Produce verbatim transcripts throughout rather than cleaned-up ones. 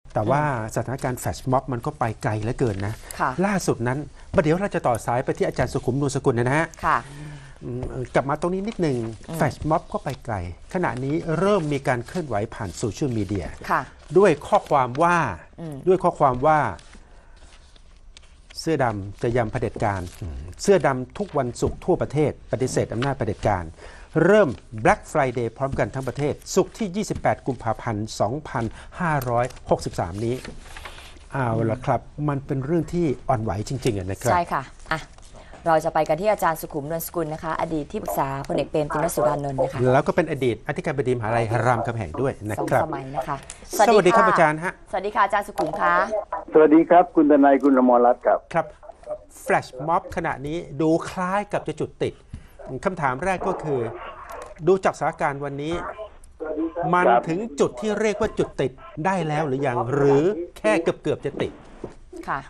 แต่ว่าสถานการณ์แฟลชม็อบมันก็ไปไกลเหลือเกินนะล่าสุดนั้นประเดี๋ยวเราจะต่อสายไปที่อาจารย์สุขุมนวลสกุลนะฮะกลับมาตรงนี้นิดหนึ่งแฟลชม็อบก็ไปไกลขณะนี้เริ่มมีการเคลื่อนไหวผ่านโซเชียลมีเดียด้วยข้อความว่าด้วยข้อความว่าเสื้อดำจะยำเผด็จการเสื้อดำทุกวันศุกร์ทั่วประเทศปฏิเสธอำนาจเผด็จการเริ่ม Black Friday พร้อมกันทั้งประเทศศุกร์ที่ยี่สิบแปดกุมภาพันธ์สองพันห้าร้อยหกสิบสามนี้เอาละครับมันเป็นเรื่องที่อ่อนไหวจริงๆนะครับใช่ค่ะอ่ะเราจะไปกันที่อาจารย์สุขุมนวลสกุลนะคะอดีตที่ปรึกษาพลเอกเปรมติณสุรานนท์นะคะแล้วก็เป็นอดีตอธิการบดีมหาวิทยาลัยรามคำแหงด้วยนะครับสองสมัยนะคะสวัสดีครับอาจารย์ฮะสวัสดีค่ะอาจารย์สุขุมคะสวัสดีครับคุณทนายคุณอมรรัตน์ครับครับแฟลชม็อบขณะนี้ดูคล้ายกับจะจุดติดคำถามแรกก็คือดูจากสถานการณ์วันนี้มันถึงจุดที่เรียกว่าจุดติดได้แล้วหรือยังหรือแค่เกือบเกือบจะติดค่ะ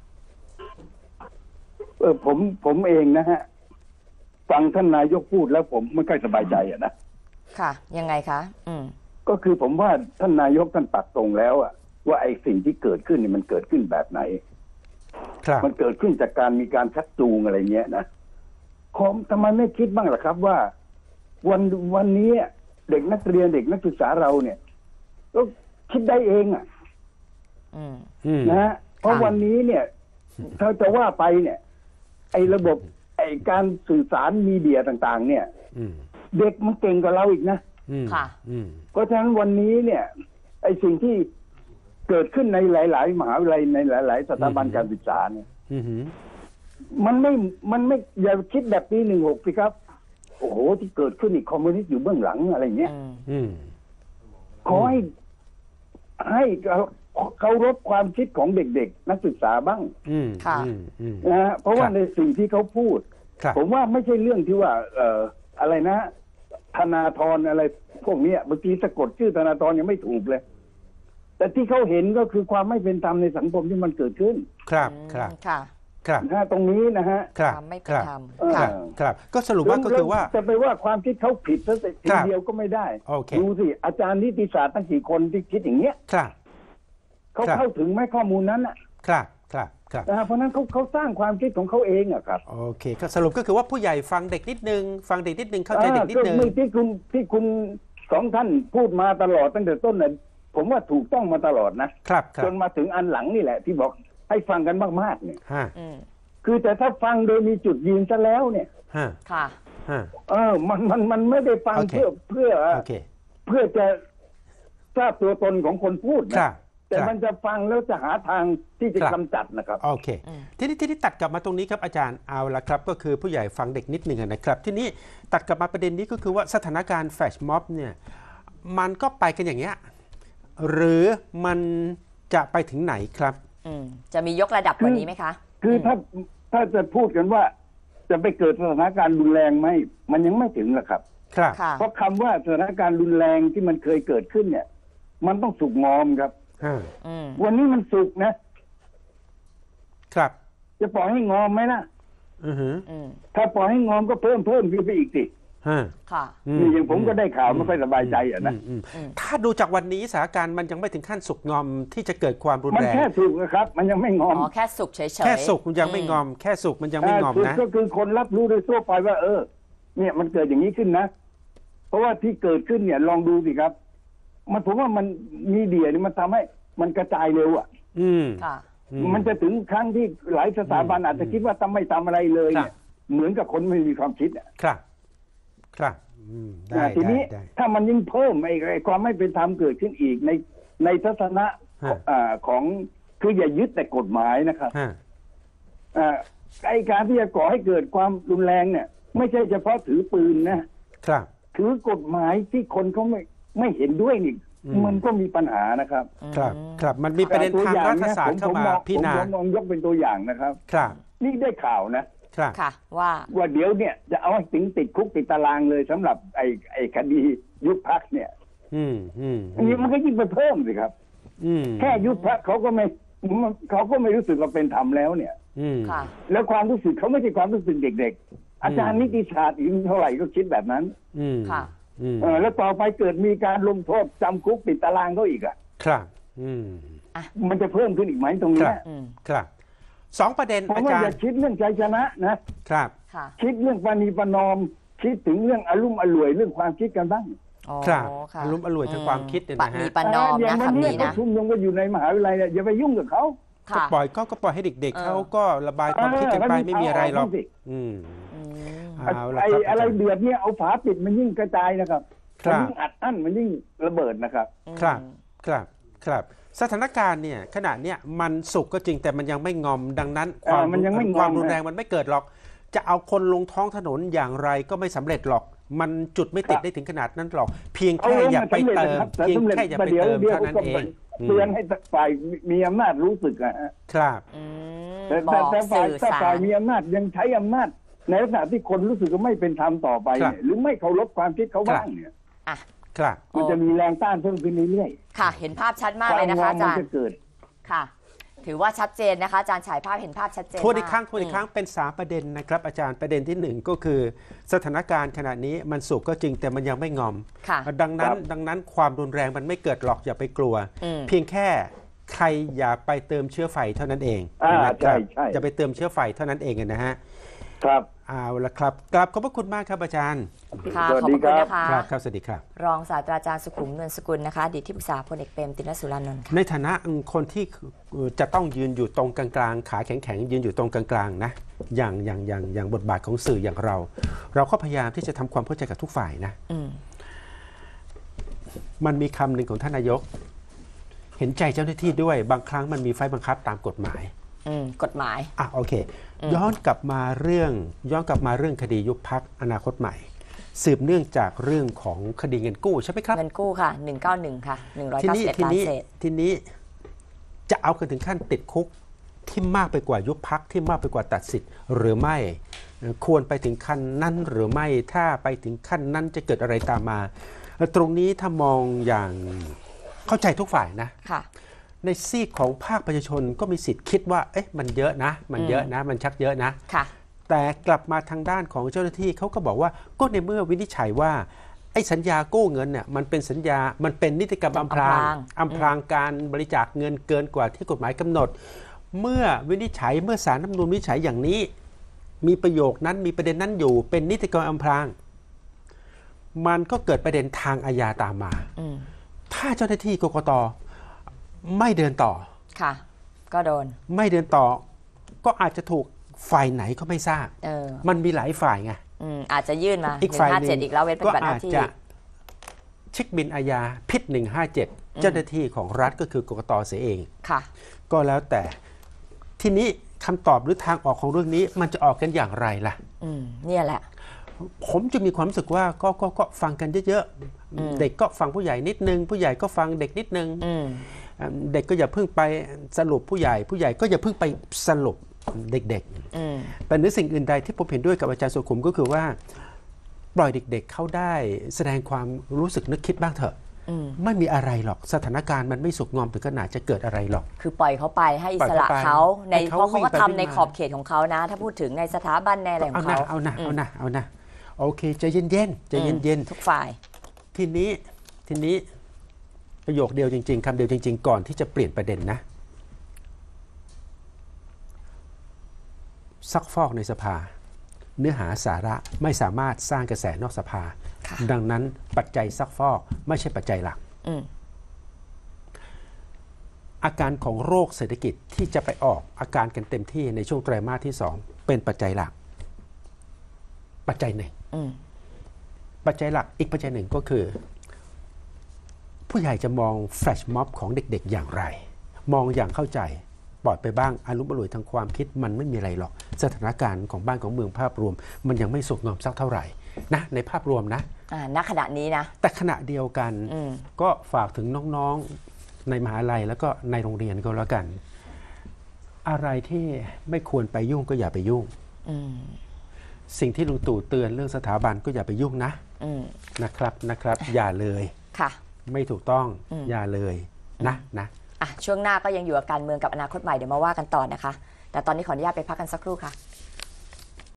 เออผมผมเองนะฮะฟังท่านนายกพูดแล้วผมไม่ค่อยสบายใจอ่ะนะค่ะยังไงคะอืมก็คือผมว่าท่านนายกท่านปักตรงแล้วอ่ะว่าไอ้สิ่งที่เกิดขึ้นนี่มันเกิดขึ้นแบบไหนครับมันเกิดขึ้นจากการมีการชักจูงอะไรเงี้ยนะผมทำไมไม่คิดบ้างล่ะครับว่าวันวันนี้เด็กนักเรียนเด็กนักศึกษาเราเนี่ยก็คิดได้เองอ่ะนะฮะเพราะวันนี้เนี่ยถ้าจะว่าไปเนี่ยไอ้ระบบไอ้การสื่อสารมีเดียต่างๆเนี่ยเด็กมันเก่งกว่าเราอีกนะค่ะเพราะฉะนั้นวันนี้เนี่ยไอ้สิ่งที่เกิดขึ้นในหลายๆมหาวิทยาลัยในหลายๆสถาบันการศึกษาเนี่ยมันไม่มันไม่อย่าคิดแบบปีหนึ่งหกสิครับโอ้โหที่เกิดขึ้นอีกคอมมิวนิสต์อยู่เบื้องหลังอะไรเงี้ยขอให้ให้เคารพความคิดของเด็กๆนักศึกษาบ้างนะฮะเพราะว่าในสิ่งที่เขาพูดผมว่าไม่ใช่เรื่องที่ว่าเอ่ออะไรนะธนาธรอะไรพวกนี้เมื่อกี้สะกดชื่อธนาธรยังไม่ถูกเลยแต่ที่เขาเห็นก็คือความไม่เป็นธรรมในสังคมที่มันเกิดขึ้นครับครับค่ะครับนะตรงนี้นะฮะครับไม่เป็นธรรมครับครับก็สรุปว่าก็คือว่าจะไปว่าความคิดเขาผิดซะทีเดียวก็ไม่ได้ดูสิอาจารย์นิติศาสตร์ตั้งกี่คนที่คิดอย่างเงี้ยครับเขาเข้าถึงไหมข้อมูลนั้นอ่ะครับครับครับเพราะนั้นเขาเขาสร้างความคิดของเขาเองอ่ะครับโอเคก็สรุปก็คือว่าผู้ใหญ่ฟังเด็กนิดนึงฟังเด็กนิดนึงเข้าใจเด็กนิดนึงที่คุณที่คุณสองท่านพูดมาตลอดตั้งแต่ต้นเนี่ยผมว่าถูกต้องมาตลอดนะครับจนมาถึงอันหลังนี่แหละที่บอกให้ฟังกันมากๆเนี่ยคือแต่ถ้าฟังโดยมีจุดยืนซะแล้วเนี่ยค่ะเออมันมันมันไม่ได้ฟังเพื่อเพื่อเพื่อจะทราบตัวตนของคนพูดนะแต่มันจะฟังแล้วจะหาทางที่จะกำจัดนะครับโอเคทีนี้ที่นี้ตัดกลับมาตรงนี้ครับอาจารย์เอาละครับก็คือผู้ใหญ่ฟังเด็กนิดหนึ่งนะครับที่นี้ตัดกลับมาประเด็นนี้ก็คือว่าสถานการณ์แฟลชม็อบเนี่ยมันก็ไปกันอย่างเงี้ยหรือมันจะไปถึงไหนครับจะมียกระดับกว่านี้ไหมคะคือถ้าถ้าจะพูดกันว่าจะไปเกิดสถานการณ์รุนแรงไหมมันยังไม่ถึงหรอกครับครับเพราะคำว่าสถานการณ์รุนแรงที่มันเคยเกิดขึ้นเนี่ยมันต้องสุกงอมครับวันนี้มันสุกนะครับจะปล่อยให้งอมไหมล่ะถ้าปล่อยให้งอมก็เพิ่มเพิ่มขึ้นไปอีกสิค่ะนี่อย่างผมก็ได้ข่าวไม่ค่อยสบายใจอ่ะนะถ้าดูจากวันนี้สถานการณ์มันยังไม่ถึงขั้นสุกงอมที่จะเกิดความรุนแรงมันแค่สุกนะครับมันยังไม่งอมอ๋อแค่สุกเฉยๆแค่สุกมันยังไม่งอมแค่สุกมันยังไม่งอมนะก็คือคนรับรู้โดยทั่วไปว่าเออเนี่ยมันเกิดอย่างนี้ขึ้นนะเพราะว่าที่เกิดขึ้นเนี่ยลองดูสิครับมันผมว่ามันมีเดียนี่มันทำให้มันกระจายเร็วอ่ะอืมค่ะมันจะถึงครั้งที่หลายสถาบันอาจจะคิดว่าทำไม่ทำอะไรเลยเนี่ยเหมือนกับคนไม่มีความคิดอ่ะครับครับทีนี้ถ้ามันยิ่งเพิ่มไอ้ความไม่เป็นธรรมเกิดขึ้นอีกในในทัศนะของคืออย่ายึดแต่กฎหมายนะครับไอ้การที่จะก่อให้เกิดความรุนแรงเนี่ยไม่ใช่เฉพาะถือปืนนะครับถือกฎหมายที่คนเขาไม่ไม่เห็นด้วยนี่มันก็มีปัญหานะครับครับครับมันมีประเด็นทางรัฐศาสตร์เข้ามาพี่นาผมมองยกเป็นตัวอย่างนะครับครับนี่ได้ข่าวนะค่ะว่าว่าเดี๋ยวเนี่ยจะเอาให้ถึงติดคุกติดตารางเลยสำหรับไอ้ไอ้คดียุบพรรคเนี่ยอืมอืมอันนี้มันก็ยิ่งไปเพิ่มสิครับอืมแค่ยุบพรรคเขาก็ไม่เขาก็ไม่รู้สึกว่าเป็นธรรมแล้วเนี่ยอืมค่ะแล้วความรู้สึกเขาไม่ใช่ความรู้สึกเด็กๆอาจารย์นิติศาสตร์อีกเท่าไหร่ก็คิดแบบนั้นอืมค่ะเออแล้วต่อไปเกิดมีการลงโทษจำคุกติดตารางเขาอีกอ่ะครับอืมอ่ะมันจะเพิ่มขึ้นอีกไหมตรงคเนี้รัยบครับสองประเด็นผมอาว่าจารอย่าย์คิดเรื่องใจชนะนะครับค่ะคิดเรื่องปณีประนอม คิดถึงเรื่องอารมณ์อร่วยเรื่องความคิดกันบ้างอ๋อครับค่ะอารมณ์อร่วยทางความคิดเนี่ยนะฮะมีประนอมอย่านะงวันคำนี้นี้เขานะชุมนุมกันอยู่ในมหาวิทยาลัยเนี่ยอย่าไปยุ่งกับเขาก็ค่ะปล่อยก็ก็ปล่อยให้เด็กๆเออเขาก็ระบายความคิดกันไปเออไม่มีอะไรหรอกให้มีทางออกบ้างสิอืมอืมเอาละไอ้ครับอะไรอาจารย์เดือดเนี่ยเอาฝาปิดมันยิ่งกระจายนะครับครัมันบยิ่งอัดอั้นมันยิ่งระเบิดนะครับครับครับครับสถานการณ์เนี่ยขณะเนี้ยมันสุกก็จริงแต่มันยังไม่งอมดังนั้นความเออมันยังไม่งอมความรุนแรงมันไม่เกิดหรอก จะเอาคนลงท้องถนนอย่างไรก็ไม่สำเร็จหรอก มันจุดไม่ติดได้ถึงขนาดนั้นหรอก เพียงแค่อย่าไปเติมแต่เพียงสำเร็จแค่อย่าไปเดี๋ยวเติมเดี๋ยวเท่านั้นก็เองอืมเตือนให้ฝ่ายมีอำนาจรู้สึกอะฮะครับอืมแต่บแต่อกแต่ฝ่ายสื่อถ้าสาฝ่ายรมีอำนาจยังใช้อำนาจในลักษณะที่คนรู้สึกว่าไม่เป็นธรรมต่อไปเนี่ยหรือไม่เคารพความคิดเขาบ้างเนี่ยอ่ะครับมันจะมีแรงต้านเพิ่มขึ้นเรื่อยค่ะ เห็นภาพชัดๆมากเลยนะคะวอาม จารมันย์จะเกิดค่ะ ถือว่าชัดเจนนะคะอาจารย์ฉายภาพเห็นภาพชัดเจนทวนอีกครั้งมากทวนอีกครั้งเป็นสามประเด็นนะครับอาจารย์ประเด็นที่หนึ่งก็คือ สถานการณ์ขณะนี้มันสุกก็จริงแต่มันยังไม่งอมค่ะดังนั้นครับดังนั้นความรุนแรงมันไม่เกิดหรอกอย่าไปกลัวอืมเพียงแค่ใครอย่าไปเติมเชื้อไฟเท่านั้นเองอ่านะคใช่รับใช่จะไปเติมเชื้อไฟเท่านั้นเองนะฮะครับเอาละครับกราบขอบพระคุณมากครับอาจารย์ค่ะสวัสขอบดีคุณครับนะคะครับครับสวัสดีครับรองศาสตราจารย์สุขุมนวลสกุลนะคะอดีตที่ปรึกษาพลเอกเปรมตินสุรานนท์ค่ะในฐานะคนที่จะต้องยืนอยู่ตรงกลางๆขาแข็งๆยืนอยู่ตรงกลางๆนะอย่างอย่างอย่างอย่างบทบาทของสื่ออย่างเรา เราก็พยายามที่จะทำความเข้าใจกับทุกฝ่ายนะอืมมันมีคำหนึ่งของท่านนายก เห็นใจเจ้าหน้าที่ด้วยบางครั้งมันมีไฟบังคับตามกฎหมายอืม กฎหมายอ่ะโอเค ย้อนกลับมาเรื่องย้อนกลับมาเรื่องคดียุบพักอนาคตใหม่ สืบเนื่องจากเรื่องของคดีเงินกู้ใช่ไหมครับเงินกู้ค่ะ หนึ่งเก้าหนึ่งค่ะ หนึ่งร้อยทีเก้านี้สิบเอ็ดทีล้านนี้เศษทีนี้จะเอากันถึงขั้นติดคุกที่มากไปกว่ายุบพักที่มากไปกว่าตัดสิทธิ์หรือไม่เอ่อควรไปถึงขั้นนั้นหรือไม่ถ้าไปถึงขั้นนั้นจะเกิดอะไรตามมาเอ่อตรงนี้ถ้ามองอย่างเข้าใจทุกฝ่ายนะค่ะในซีกของภาคประชาชนก็มีสิทธิ์คิดว่าเอ๊ะมันเยอะนะ มันเยอะนะ มันชักเยอะนะค่ะแต่กลับมาทางด้านของเจ้าหน้าที่เขาก็บอกว่าก็ในเมื่อวินิจฉัยว่าไอ้สัญญากู้เงินเนี่ยมันเป็นสัญญา มันเป็นนิติกรรมอำพรางอำพรางอำพรางการบริจาคเงินเกินกว่าที่กฎหมายกำหนด เมื่อวินิจฉัยเมื่อศาลรัฐธรรมนูญวินิจฉัยอย่างนี้ มีประโยคนั้นมีประเด็นนั้นอยู่เป็นนิติกรรมอำพราง มันก็เกิดประเด็นทางอาญาตามมาอืมถ้าเจ้าหน้าที่กกตไม่เดินต่อค่ะ ก็โดนไม่เดินต่อก็อาจจะถูกฝ่ายไหนก็ไม่ทราบเออมันมีหลายฝ่ายไงอืม อาจจะยื่นมาอีกฝ่ายหนึ่งหนึ่งห้าเจ็ดอีกแล้วเว้นปฏิก็บัติหอาน้าจที่จะเช็คบินอาญาพิษหนึ่งห้าเจ็ดเจ้าหน้าที่ของรัฐก็คือกกตเสียเองค่ะก็แล้วแต่ทีนี้คำตอบหรือทางออกของเรื่องนี้มันจะออกกันอย่างไรล่ะอืม เนี่ยแหละผมจะมีความรู้สึกว่าก็ก็ก็ฟังกันเยอะอืมๆ เด็กก็ฟังผู้ใหญ่นิดนึง ผู้ใหญ่ก็ฟังเด็กนิดนึงอืมเอ่อเด็กก็อย่าเพิ่งไปสรุปผู้ใหญ่ ผู้ใหญ่ก็อย่าเพิ่งไปสรุปเด็กอืมๆ แต่เนื้อสิ่งอื่นใดที่ผมเห็นด้วยกับอาจารย์สุขุมก็คือว่า ปล่อยเด็กๆเขาได้แสดงความรู้สึกนึกคิดบ้างเถอะอืมไม่มีอะไรหรอกสถานการณ์มันไม่สุกงอมถึงขนาดจะเกิดอะไรหรอกคือปล่อยเขาไปให้อิสระปล่อยเขาไปเขาในให้เขาเพราะเขาก็วิ่งไปทำวิ่งในมาขอบเขตของเขานะ ถ้าพูดถึงในสถาบันในอะไรขอเอางนะเขาเอานะอืมเอานะเอานะโอเคใจเย็นๆใจเย็นทุกฝ่ายๆทีนี้ทีนี้ประโยคเดียวจริง ๆคำเดียวจริง ๆ ก่อนที่จะเปลี่ยนประเด็นนะซักฟอกในสภา เนื้อหาสาระไม่สามารถสร้างกระแสนอกสภาค่ะดังนั้นปัจจัยซักฟอกไม่ใช่ปัจจัยหลักอืมอาการของโรคเศรษฐกิจที่จะไปออกอาการกันเต็มที่ในช่วงไตรมาสที่สองเป็นปัจจัยหลัก ปัจจัยหนึ่งอืมปัจจัยหลักอีกปัจจัยหนึ่งก็คือ ผู้ใหญ่จะมองแฟลชม็อบของเด็กๆอย่างไร มองอย่างเข้าใจปล่อยไปบ้างอารมณ์อร่วยทางความคิดมันไม่มีอะไรหรอกสถานการณ์ของบ้านของเมืองภาพรวม มันยังไม่สุกงอมสักเท่าไหร่นะในภาพรวมนะอ่า ณ ขณะนี้นะแต่ขณะเดียวกันอืมก็ฝากถึงน้องๆในมหาลัยแล้วก็ในโรงเรียนก็แล้วกัน อะไรที่ไม่ควรไปยุ่งก็อย่าไปยุ่งอืมสิ่งที่ลุงตู่เตือนเรื่องสถาบันก็อย่าไปยุ่งนะอืมนะครับนะครับ อย่าเลยค่ะไม่ถูกต้องอืมอย่าเลยนะนะอ่ะ ช่วงหน้าก็ยังอยู่กับการเมืองกับอนาคตใหม่ เดี๋ยวมาว่ากันต่อนะคะ แต่ตอนนี้ขออนุญาตไปพักกันสักครู่ค่ะ